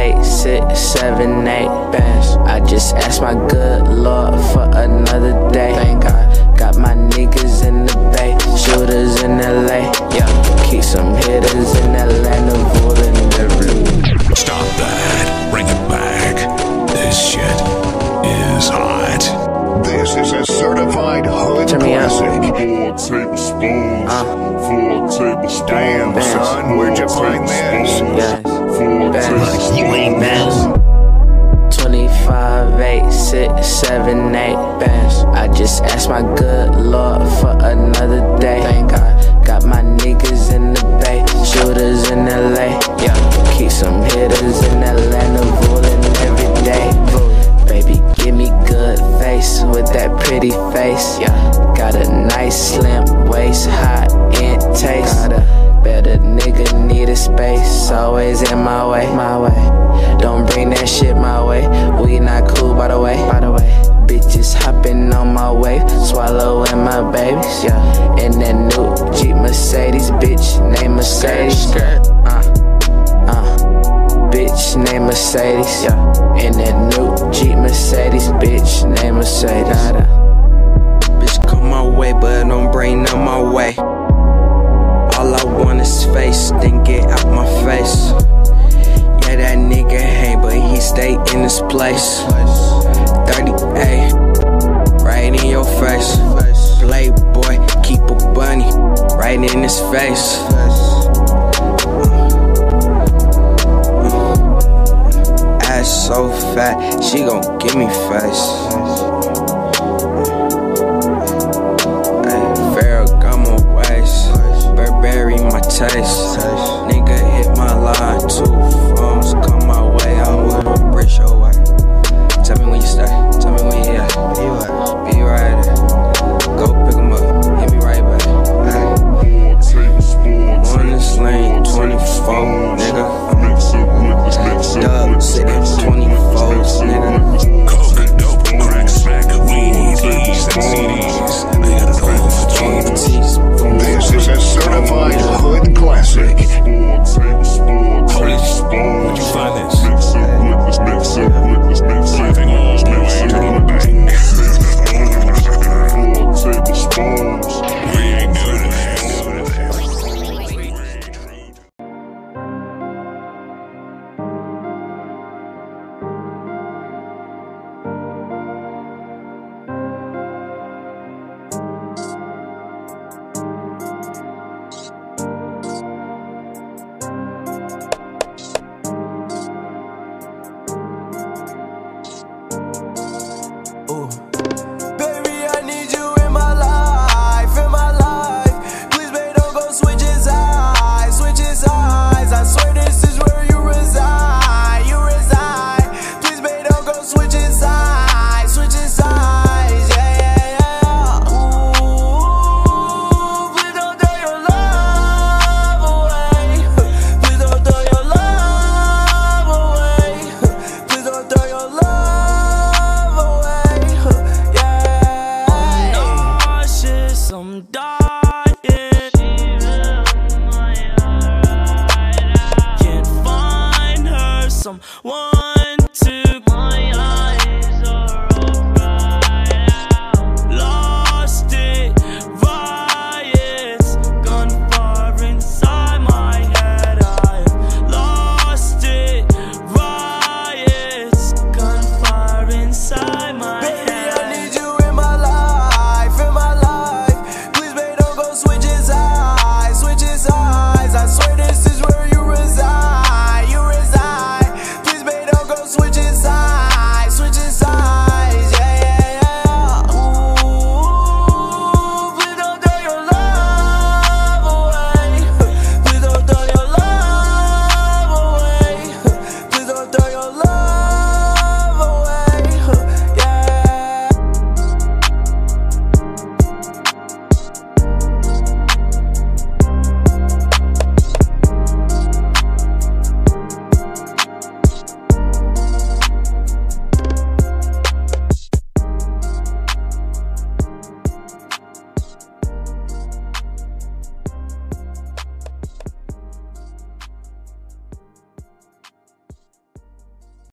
8, 6, 7, 8 bands. I just asked my good Lord for another day. Thank God, got my niggas in the Bay, shooters in LA. Yeah, keep some hitters in Atlanta, in the blue. Stop that, bring it back. This shit is hot. This is a certified hood classic. 4 tablespoons. 4 tablespoons. Damn, son, where'd you find this? Yes. 4 tablespoons. You ain't bands. 25, 8, 6, 7, 8 bands. I just asked my good Lord for another day. Thank God, got my niggas in the Bay, shooters in LA. Yeah, keep some hitters in Atlanta, rolling every day. Baby, give me good face with that pretty face. Yeah, got a nice slim waist, hot in taste. Better nigga need a space, always in my way. Don't bring that shit my way. We not cool by the way. Bitches hopping on my wave, swallowing my babies. Yeah, in that new Jeep Mercedes, bitch named Mercedes. Bitch named Mercedes. Yeah, in that new Jeep Mercedes, bitch named Mercedes. Bitch come my way, but don't bring none my way. All I want is face, then get out my face. Yeah, that nigga hate, but he stay in this place. 38, right in your face. Playboy, keep a bunny, right in his face. Ass so fat, she gon' give me face. Ferragamo waist, Burberry my taste. Nigga hit my line, 2 phones come my way. I wouldn't bridge your way. Tell me when you stay, tell me when you at. Be right there. Go pick 'em up, hit me right back. On this lane, 24, nigga. Dub sitting 24s, nigga. Coke, dope, crack, smack, weed, EPs, and CDs. They got it all for cheap. This is a certified hood classic. Holy, where'd you find this? Driving all the way to the bank. We ain't doing this. One, two,